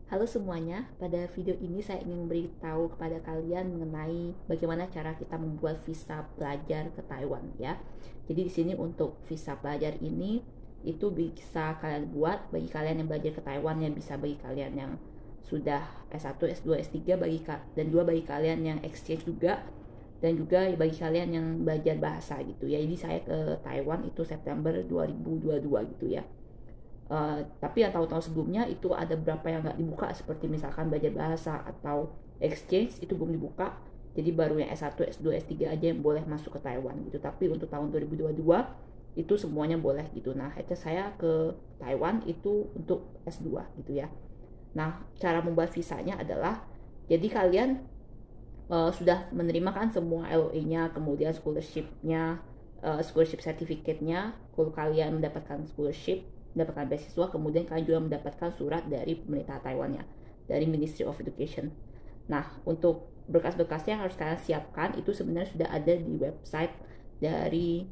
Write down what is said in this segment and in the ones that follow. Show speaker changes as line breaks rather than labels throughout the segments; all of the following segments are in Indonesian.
Halo semuanya, pada video ini saya ingin memberitahu kepada kalian mengenai bagaimana cara kita membuat visa pelajar ke Taiwan ya. Jadi di sini untuk visa pelajar ini itu bisa kalian buat bagi kalian yang belajar ke Taiwan, yang bisa bagi kalian yang sudah S1, S2, S3 dan juga bagi kalian yang exchange juga, dan juga bagi kalian yang belajar bahasa gitu ya. Jadi saya ke Taiwan itu September 2022 gitu ya. Tapi yang tahun-tahun sebelumnya itu ada beberapa yang nggak dibuka, seperti misalkan belajar bahasa atau exchange itu belum dibuka. Jadi baru yang S1, S2, S3 aja yang boleh masuk ke Taiwan gitu. Tapi untuk tahun 2022 itu semuanya boleh gitu. Nah, itu saya ke Taiwan itu untuk S2 gitu ya. Nah, cara membuat visanya adalah, jadi kalian sudah menerima kan semua LOA-nya, kemudian scholarship-nya, scholarship certificate-nya. Kalau kalian mendapatkan scholarship, mendapatkan beasiswa, kemudian kalian juga mendapatkan surat dari pemerintah Taiwan ya, dari Ministry of Education. Nah, untuk berkas-berkasnya yang harus kalian siapkan itu sebenarnya sudah ada di website dari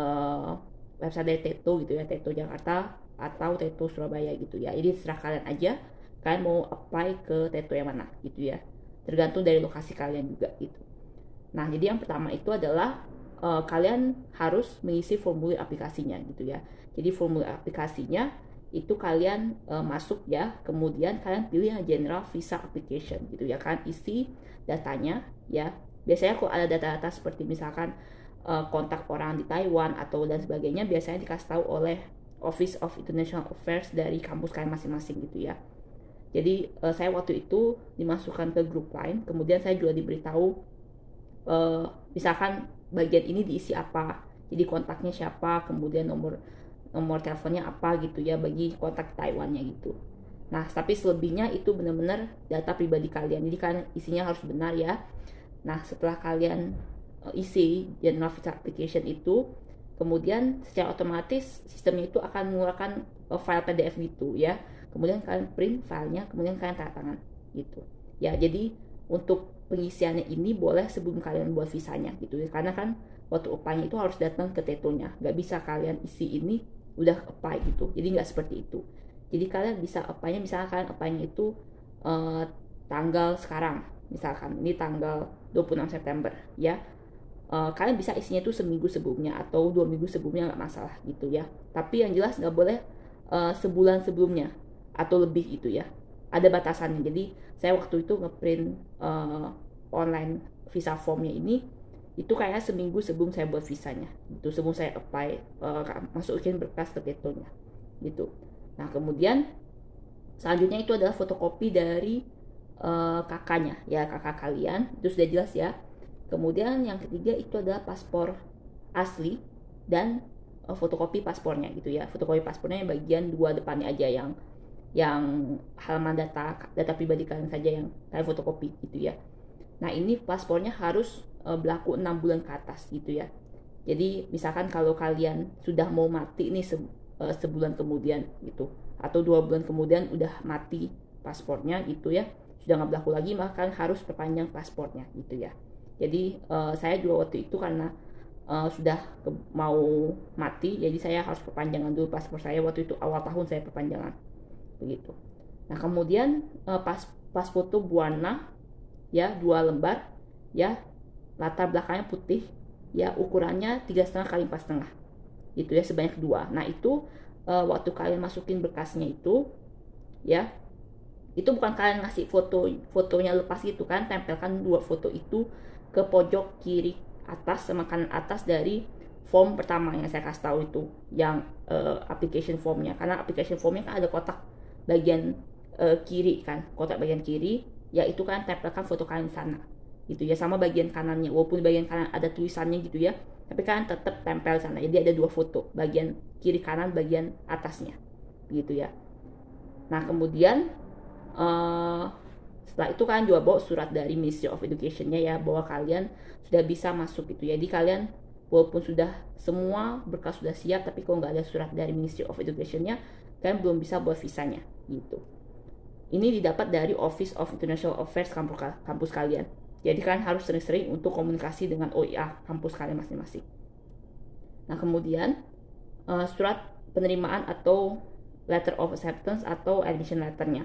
Teto gitu ya, Teto Jakarta atau Teto Surabaya gitu ya. Jadi terserah kalian aja, kalian mau apply ke Teto yang mana gitu ya, tergantung dari lokasi kalian juga gitu. Nah, jadi yang pertama itu adalah kalian harus mengisi formulir aplikasinya gitu ya. Jadi formulir aplikasinya itu kalian masuk ya, kemudian kalian pilih yang general visa application gitu ya, kalian isi datanya ya. Biasanya kalau ada data-data seperti misalkan kontak orang di Taiwan atau dan sebagainya, biasanya dikasih tahu oleh Office of International Affairs dari kampus kalian masing-masing gitu ya. Jadi saya waktu itu dimasukkan ke grup lain, kemudian saya juga diberitahu misalkan bagian ini diisi apa, jadi kontaknya siapa, kemudian nomor nomor teleponnya apa gitu ya bagi kontak Taiwannya gitu. Nah, tapi selebihnya itu benar-benar data pribadi kalian, jadi kalian isinya harus benar ya. Nah, setelah kalian isi general visa application itu, kemudian secara otomatis sistemnya itu akan mengeluarkan file PDF gitu ya. Kemudian kalian print filenya, kemudian kalian tanda tangan gitu. Ya, jadi untuk pengisiannya ini boleh sebelum kalian buat visanya gitu ya. Karena kan waktu apply itu harus datang ke tetonya. Nggak bisa kalian isi ini udah apply gitu. Jadi nggak seperti itu. Jadi kalian bisa apply-nya, misalkan kalian apply-nya itu tanggal sekarang. Misalkan ini tanggal 26 September ya. Kalian bisa isinya itu seminggu sebelumnya atau 2 minggu sebelumnya, nggak masalah gitu ya. Tapi yang jelas nggak boleh sebulan sebelumnya atau lebih itu ya. Ada batasannya. Jadi saya waktu itu ngeprint online visa formnya ini itu kayaknya seminggu sebelum saya buat visanya gitu, sebelum saya apply masukin berkas ke tetonya gitu. Nah, kemudian selanjutnya itu adalah fotokopi dari kakaknya ya, kakak kalian, itu sudah jelas ya. Kemudian yang ketiga itu adalah paspor asli dan fotokopi paspornya gitu ya. Fotokopi paspornya yang bagian dua depannya aja, yang halaman data pribadi kalian saja yang kalian fotokopi gitu ya. Nah, ini paspornya harus berlaku 6 bulan ke atas gitu ya. Jadi misalkan kalau kalian sudah mau mati nih sebulan kemudian gitu, atau 2 bulan kemudian udah mati paspornya gitu ya, sudah nggak berlaku lagi, maka kalian harus perpanjang paspornya gitu ya. Jadi saya juga waktu itu karena sudah mau mati, jadi saya harus perpanjangan dulu paspor saya. Waktu itu awal tahun saya perpanjangan begitu. Nah, kemudian pas foto buana ya, 2 lembar ya, latar belakangnya putih ya, ukurannya 3,5 kali 4,5 itu ya, sebanyak 2. Nah, itu waktu kalian masukin berkasnya itu ya, itu bukan kalian ngasih fotonya lepas gitu kan, tempelkan 2 foto itu ke pojok kiri atas sama kanan atas dari form pertama yang saya kasih tahu itu, yang application formnya. Karena application formnya kan ada kotak bagian kiri kan, kotak bagian kiri ya, itu kan tempelkan foto kalian sana gitu ya, sama bagian kanannya, walaupun bagian kanan ada tulisannya gitu ya, tapi kan tetap tempel sana. Jadi ada 2 foto, bagian kiri kanan, bagian atasnya gitu ya. Nah, kemudian setelah itu kalian juga bawa surat dari Ministry of Education-nya ya, bahwa kalian sudah bisa masuk gitu ya. Jadi kalian walaupun sudah semua berkas sudah siap, tapi kalau nggak ada surat dari Ministry of Education-nya, kalian belum bisa buat visanya gitu. Ini didapat dari Office of International Affairs kampus kalian. Jadi kalian harus sering-sering untuk komunikasi dengan OIA kampus kalian masing-masing. Nah, kemudian surat penerimaan atau letter of acceptance atau admission letternya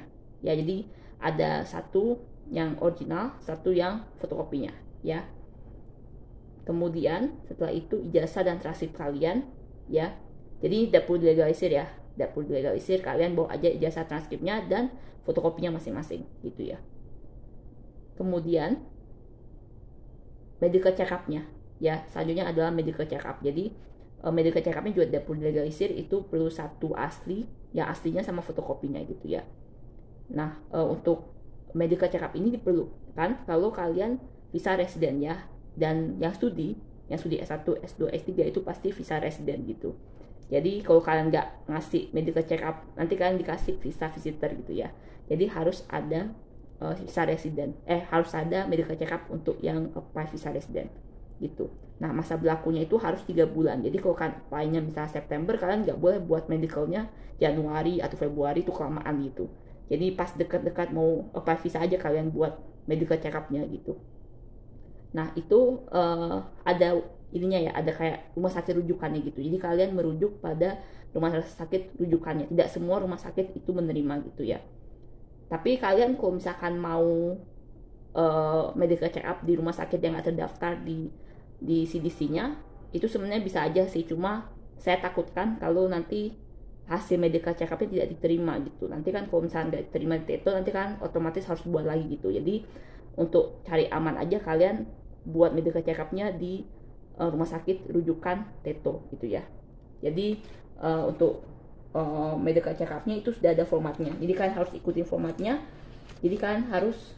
ya. Jadi ada satu yang original, satu yang fotokopinya ya. Kemudian setelah itu ijazah dan transkrip kalian ya. Jadi tidak perlu dilegalisir ya, tidak perlu dilegalisir, kalian bawa aja ijazah, transkripnya dan fotokopinya masing-masing gitu ya. Kemudian medical check up-nya ya, selanjutnya adalah medical check up. Jadi medical check up-nya juga tidak perlu dilegalisir, itu perlu satu asli, yang aslinya sama fotokopinya gitu ya. Nah, untuk medical check up ini diperlukan kalau kalian visa residen ya, dan yang studi S1, S2, S3 itu pasti visa residen gitu. Jadi kalau kalian nggak ngasih medical check up, nanti kalian dikasih visa visitor gitu ya. Jadi harus ada visa residen, harus ada medical check up untuk yang apply visa residen gitu. Nah, masa berlakunya itu harus 3 bulan. Jadi kalau kalian apply-nya misalnya September, kalian nggak boleh buat medicalnya Januari atau Februari, itu kelamaan gitu. Jadi pas dekat-dekat mau apply visa aja kalian buat medical check up-nya gitu. Nah, itu ada ininya ya, ada kayak rumah sakit rujukannya gitu. Jadi kalian merujuk pada rumah sakit rujukannya. Tidak semua rumah sakit itu menerima gitu ya. Tapi kalian kalau misalkan mau medical check up di rumah sakit yang nggak terdaftar di CDC-nya, itu sebenarnya bisa aja sih. Cuma saya takutkan kalau nanti hasil medical check up-nya tidak diterima gitu. Nanti kan kalau misalnya nggak diterima di TETO, nanti kan otomatis harus buat lagi gitu. Jadi untuk cari aman aja, kalian buat medical check up-nya di rumah sakit rujukan TETO gitu ya. Jadi untuk medical check up-nya itu sudah ada formatnya. Jadi kalian harus ikutin formatnya. Jadi kalian harus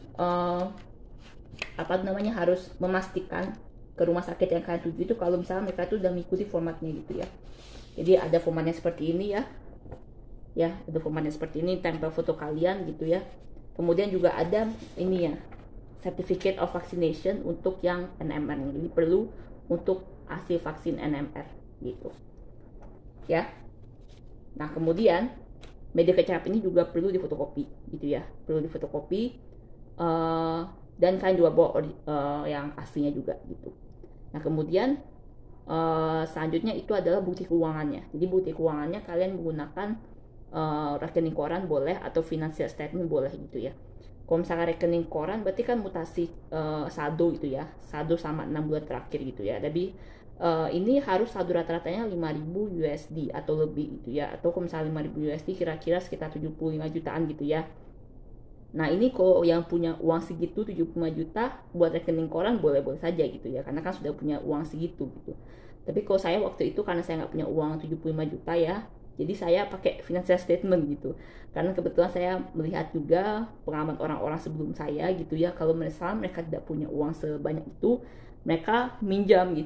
harus memastikan ke rumah sakit yang kalian tuju itu kalau misalnya mereka itu udah mengikuti formatnya gitu ya. Jadi ada formatnya seperti ini ya. Ya, ada formatnya seperti ini, tempel foto kalian gitu ya. Kemudian juga ada ini ya, Certificate of Vaccination untuk yang NMR. Jadi perlu untuk hasil vaksin NMR gitu. Ya. Nah, kemudian medical check up ini juga perlu difotokopi gitu ya. Perlu difotokopi dan kalian juga bawa yang aslinya juga gitu. Nah, kemudian selanjutnya itu adalah bukti keuangannya. Jadi bukti keuangannya kalian menggunakan rekening koran boleh atau financial statement boleh gitu ya. Kalau misalnya rekening koran berarti kan mutasi saldo gitu ya, saldo sama 6 bulan terakhir gitu ya. Tapi ini harus saldo rata-ratanya 5.000 USD atau lebih gitu ya. Atau kalau misalnya 5.000 USD kira-kira sekitar 75 jutaan gitu ya. Nah, ini kalau yang punya uang segitu 75 juta buat rekening koran boleh-boleh saja gitu ya, karena kan sudah punya uang segitu gitu. Tapi kalau saya waktu itu karena saya nggak punya uang 75 juta ya, jadi saya pakai financial statement gitu. Karena kebetulan saya melihat juga pengalaman orang-orang sebelum saya gitu ya, kalau misalnya mereka tidak punya uang sebanyak itu, mereka minjam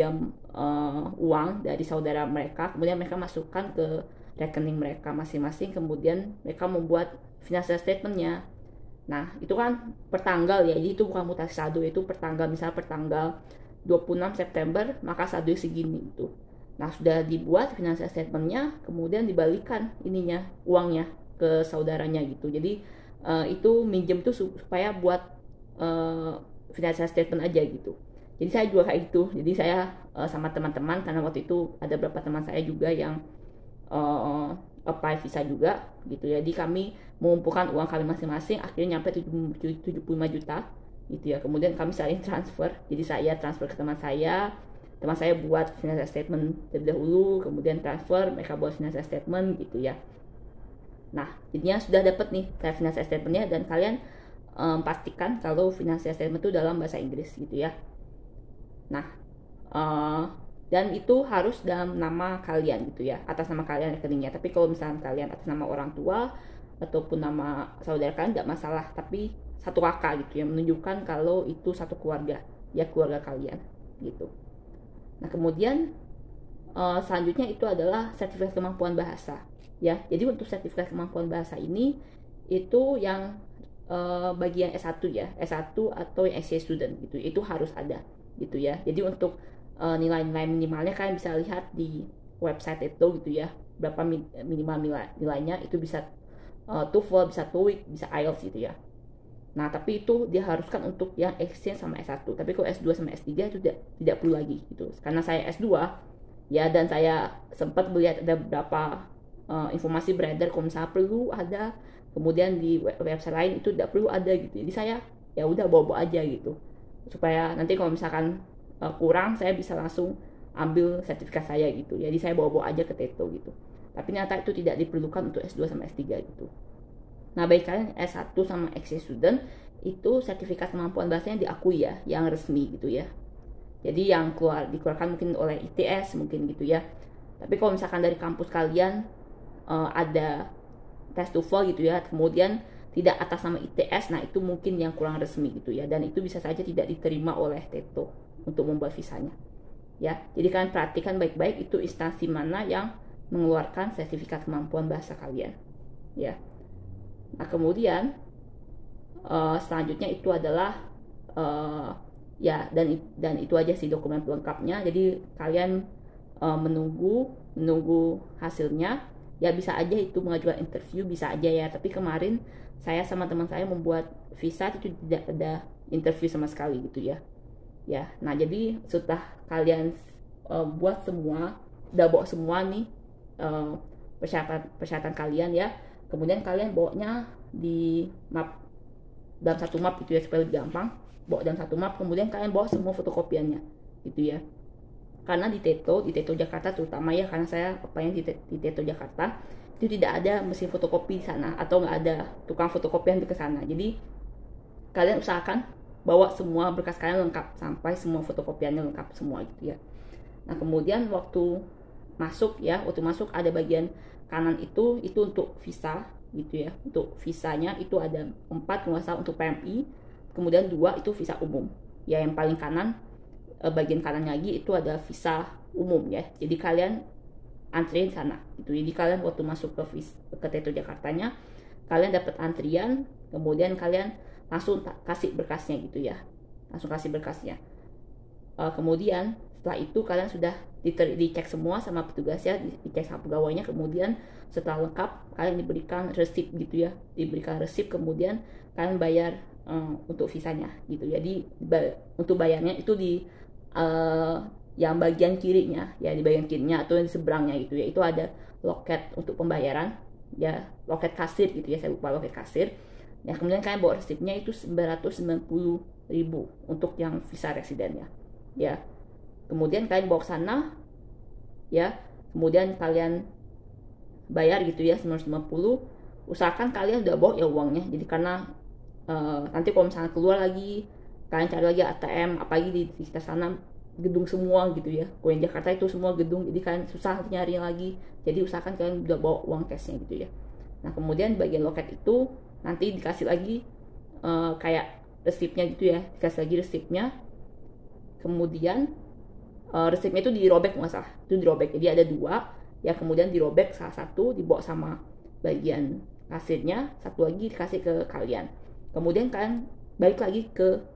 uang dari saudara mereka, kemudian mereka masukkan ke rekening mereka masing-masing, kemudian mereka membuat financial statementnya. Nah, itu kan pertanggal ya, jadi itu bukan mutasi saldo, itu pertanggal, misalnya pertanggal 26 September, maka saldo segini itu. Nah, sudah dibuat financial statementnya, kemudian dibalikan uangnya ke saudaranya gitu. Jadi itu minjem tuh supaya buat financial statement aja gitu. Jadi saya juga kayak gitu. Jadi saya sama teman-teman, karena waktu itu ada beberapa teman saya juga yang apply visa juga gitu ya. Jadi kami mengumpulkan uang kami masing-masing, akhirnya nyampe 75 juta gitu ya. Kemudian kami saling transfer. Jadi saya transfer ke teman saya buat financial statement terlebih dahulu, kemudian transfer, mereka buat financial statement gitu ya. Nah, jadinya sudah dapat nih kayak financial statementnya, dan kalian pastikan kalau financial statement itu dalam bahasa Inggris gitu ya. Nah, dan itu harus dalam nama kalian gitu ya, atas nama kalian rekeningnya. Tapi kalau misalnya kalian atas nama orang tua ataupun nama saudara kalian tidak masalah, tapi satu kakak gitu ya, menunjukkan kalau itu satu keluarga ya, keluarga kalian gitu. Nah, kemudian selanjutnya itu adalah sertifikat kemampuan bahasa ya. Jadi untuk sertifikat kemampuan bahasa ini itu yang bagian S1 ya, S1 atau yang exchange student gitu, itu harus ada gitu ya. Jadi untuk nilai-nilai minimalnya kalian bisa lihat di website itu gitu ya, berapa minimal nilainya, itu bisa TOEFL, bisa TOEIC, bisa IELTS gitu ya. Nah, tapi itu diharuskan untuk yang exchange sama S1. Tapi kalau S2 sama S3 itu tidak perlu lagi gitu. Karena saya S2 ya, dan saya sempat melihat ada beberapa informasi beredar kalau misalnya perlu ada, kemudian di website lain itu tidak perlu ada gitu. Jadi saya ya udah bawa aja gitu, supaya nanti kalau misalkan kurang saya bisa langsung ambil sertifikat saya gitu. Jadi saya bawa aja ke Teto gitu. Tapi ternyata itu tidak diperlukan untuk S2 sama S3 gitu. Nah, bagi kalian S1 sama exchange student itu sertifikat kemampuan bahasanya diakui ya, yang resmi gitu ya. Jadi yang dikeluarkan mungkin oleh ITS mungkin gitu ya. Tapi kalau misalkan dari kampus kalian ada tes TOEFL gitu ya, kemudian tidak atas nama ITS, nah itu mungkin yang kurang resmi gitu ya, dan itu bisa saja tidak diterima oleh Teto untuk membuat visanya. Ya, jadi kalian perhatikan baik-baik itu instansi mana yang mengeluarkan sertifikat kemampuan bahasa kalian. Ya. Nah, kemudian selanjutnya itu adalah ya, dan itu aja sih dokumen pelengkapnya. Jadi kalian menunggu hasilnya. Ya, bisa aja itu mengajukan interview, bisa aja ya. Tapi kemarin saya sama teman saya membuat visa itu tidak ada interview sama sekali gitu ya. Ya, nah jadi setelah kalian buat semua, udah bawa semua nih persyaratan kalian ya. Kemudian kalian bawanya di map, dalam satu map gitu ya, supaya lebih gampang. Bawa dalam satu map, kemudian kalian bawa semua fotokopiannya gitu ya. Karena di Teto Jakarta terutama ya, karena saya apply di Teto Jakarta itu tidak ada mesin fotokopi di sana, atau nggak ada tukang fotokopi yang di sana. Jadi kalian usahakan bawa semua berkas kalian lengkap sampai semua fotokopiannya lengkap semua gitu ya. Nah, kemudian waktu masuk ada bagian kanan itu untuk visa gitu ya. Untuk visanya itu ada 4 nggak salah untuk PMI, kemudian 2 itu visa umum. Ya, yang paling kanan bagian kanan lagi itu ada visa umum ya. Jadi kalian antrian sana gitu. Jadi kalian waktu masuk ke Teto Jakartanya, kalian dapat antrian, kemudian kalian langsung kasih berkasnya gitu ya. Langsung kasih berkasnya. Kemudian setelah itu kalian sudah dicek semua sama petugasnya, dicek sama pegawainya, kemudian setelah lengkap kalian diberikan resip gitu ya. Diberikan resip, kemudian kalian bayar untuk visanya gitu. Jadi untuk bayarnya itu di yang bagian kirinya ya, di bagian kirinya atau di seberangnya gitu ya, itu ada loket untuk pembayaran ya, loket kasir gitu ya, saya lupa loket kasir ya. Kemudian kalian bawa resipnya itu 990.000 untuk yang visa residen ya. Kemudian kalian bawa ke sana ya, kemudian kalian bayar gitu ya 950. Usahakan kalian udah bawa ya uangnya, jadi karena nanti kalau misalnya keluar lagi kalian cari lagi ATM, apalagi di sekitar sana gedung semua gitu ya. Kalau yang Jakarta itu semua gedung, jadi kalian susah nyari lagi. Jadi usahakan kalian udah bawa uang cashnya gitu ya. Nah, kemudian bagian loket itu nanti dikasih lagi kayak resipnya gitu ya, dikasih lagi resipnya. Kemudian resipnya itu dirobek nggak salah, itu dirobek. Jadi ada 2 ya, kemudian dirobek, salah satu dibawa sama bagian kasirnya, satu lagi dikasih ke kalian. Kemudian kalian balik lagi ke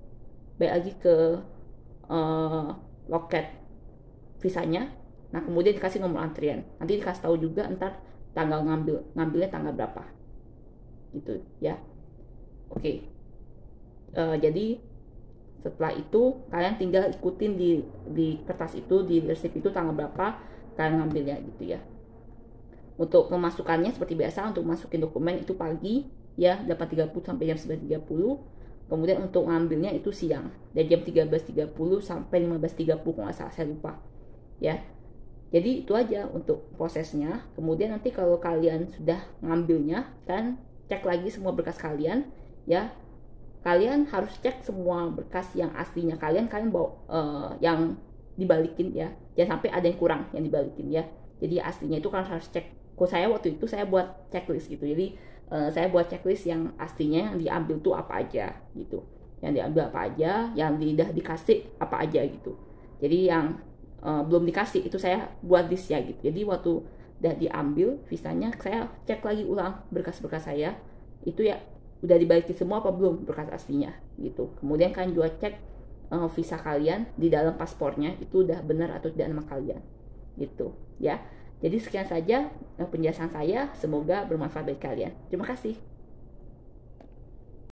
loket visanya. Nah, kemudian dikasih nomor antrian. Nanti dikasih tahu juga ntar tanggal ngambilnya tanggal berapa gitu ya. Oke. Jadi setelah itu kalian tinggal ikutin di kertas itu, di resip itu tanggal berapa kalian ngambilnya gitu ya. Untuk pemasukannya seperti biasa, untuk masukin dokumen itu pagi ya, 8.30 sampai jam 9.30. Kemudian untuk ngambilnya itu siang, dari jam 13.30 sampai 15.30 kalau nggak salah, saya lupa ya. Jadi itu aja untuk prosesnya. Kemudian nanti kalau kalian sudah ngambilnya, kan cek lagi semua berkas kalian ya. Kalian harus cek semua berkas yang aslinya kalian bawa yang dibalikin ya. Jangan sampai ada yang kurang yang dibalikin ya. Jadi aslinya itu kan harus cek. Kalau saya waktu itu saya buat checklist gitu. Jadi saya buat checklist yang aslinya, yang diambil tuh apa aja gitu. Yang diambil apa aja, yang udah dikasih apa aja gitu. Jadi yang belum dikasih itu saya buat list ya gitu. Jadi waktu udah diambil visanya, saya cek lagi ulang berkas-berkas saya itu ya, udah dibalikin semua apa belum berkas aslinya gitu. Kemudian kalian juga cek visa kalian di dalam paspornya itu udah benar atau tidak nama kalian gitu ya. Jadi sekian saja penjelasan saya, semoga bermanfaat bagi kalian. Terima kasih.